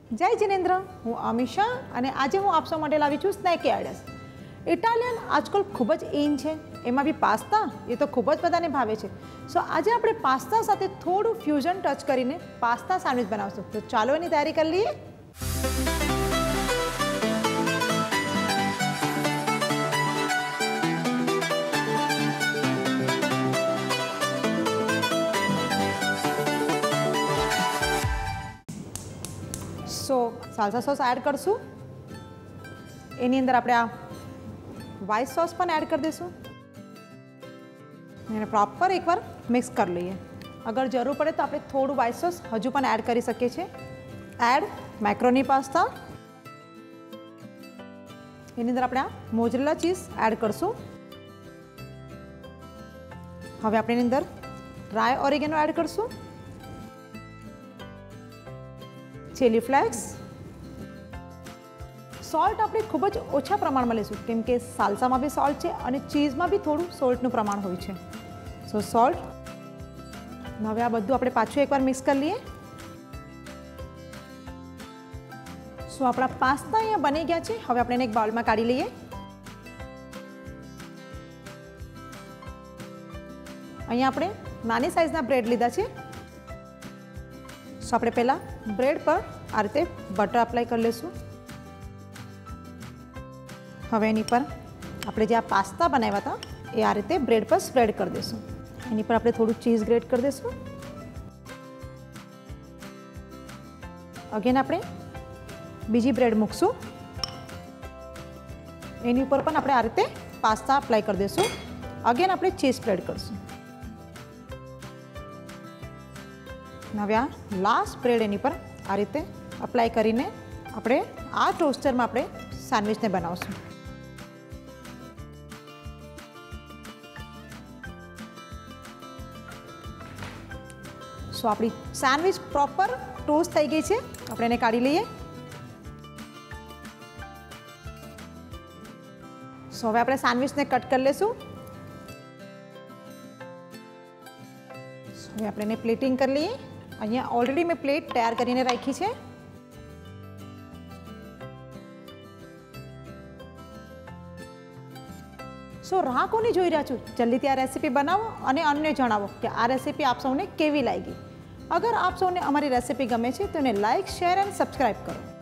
जय जिनेन्द्र, हूँ अमीषा અને આજે હું આપ સૌ માટે લાવી છું સ્નેકી આઈડિયાઝ। ઇટાલિયન આજકાલ ખૂબ જ ઇન છે, એમાં બી પાસ્તા એ તો ખૂબ જ બધાને ભાવે છે। સો આજે આપણે પાસ્તા સાથે થોડું ફ્યુઝન ટચ કરીને પાસ્તા સેન્ડવિચ બનાવશું। તો ચાલો એની તૈયારી કરી લઈએ। सो साल्सा सॉस ऐड करशू, एनी अंदर आपणे आ व्हाइट सॉस पण ऐड कर देशू। एने प्रॉपर एक बार मिक्स कर लीए। अगर जरूर पड़े तो आपणे थोड़ू व्हाइट सॉस हजू पण ऐड करी सकीए छे। ऐड मैक्रोनी पास्ता, एनी अंदर आपणे आ मोज़रेला चीज ऐड करशू। हवे आपणे एनी अंदर ड्राय ऑरिगेनो ऐड करशू, चिली फ्लेक्स, सॉल्ट आपणे खूब ज ओछा प्रमाण में लेशुं केम के साल्सा में भी सॉल्ट है और चीज में भी थोड़ू सॉल्टनु प्रमाण होय छे। So salt. हवे आ बधुं आपणे पाछुं एक बार मिक्स कर लीए। सो आपणा पास्ता अहींया बनी गया छे। हवे आपणे एने एक बाउल में काढी लईए। अहींया आपणे नानी साइजना ब्रेड लीधा छे। सो आपणे पहला ब्रेड पर आ रीते बटर अप्लाय कर लेशुं। हवे एनी पर आपणे जे आ पास्ता बनाव्या हता ए आ रीते ब्रेड पर स्प्रेड कर देशुं। एनी पर आपणे थोड़ुं चीज ग्रेट कर देशुं। अगेन आपणे बीजी ब्रेड मूकशुं, एनी पर पण आपणे आ रीते पास्ता अप्लाय कर देशुं। अगेन आपणे चीज स्प्रेड करशुं। हवे आ लास्ट ब्रेड एनी पर आ रीते अप्लाय करीने आपणे आ टोस्टर में आपणे सैंडविच ने बनावशुं। सो आपणी सैंडविच प्रॉपर टोस्ट थई गई है। आपणे एने काढी लईए। सो हवे आपणे सैंडविच ने कट कर लेशुं। सो हवे आपणे एने प्लेटिंग कर लीए। अहींया ऑलरेडी मैं प्लेट तैयार करीने राखी है। सो राह कोनी जोई रह्या छो, जल्दी आ रेसिपी बनावो और अन्य जणावो कि आ रेसिपी आप सौने केवी लागी। अगर आप सौने अमारी रेसिपी गमे छे तो लाइक, शेर एंड सब्सक्राइब करो।